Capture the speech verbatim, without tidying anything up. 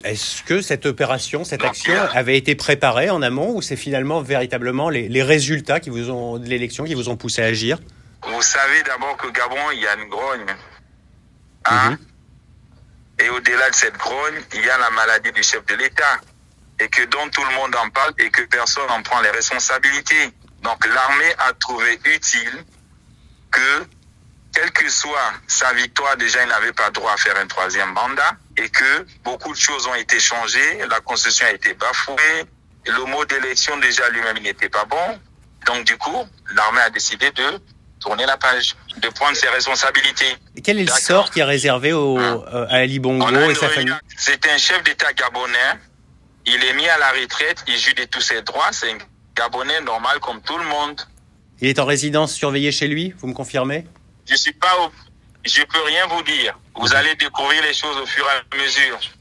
Est-ce que cette opération, cette Donc, action avait été préparée en amont ou c'est finalement véritablement les, les résultats qui vous ont, de l'élection qui vous ont poussé à agir? Vous savez d'abord que Gabon, il y a une grogne. Hein? Mm-hmm. Et au-delà de cette grogne, il y a la maladie du chef de l'État. Et que dont tout le monde en parle et que personne n'en prend les responsabilités. Donc l'armée a trouvé utile que, quelle que soit sa victoire, déjà il n'avait pas droit à faire un troisième mandat et que beaucoup de choses ont été changées, la constitution a été bafouée, le mot d'élection déjà lui-même il n'était pas bon. Donc du coup, l'armée a décidé de tourner la page, de prendre ses responsabilités. Et quel est le sort qui est réservé au, hein? euh, à Ali Bongo et sa famille? C'est un chef d'État gabonais. Il est mis à la retraite, il joue de tous ses droits, c'est un Gabonais normal comme tout le monde. Il est en résidence surveillée chez lui, vous me confirmez? Je suis pas au... Je peux rien vous dire. Vous allez découvrir les choses au fur et à mesure.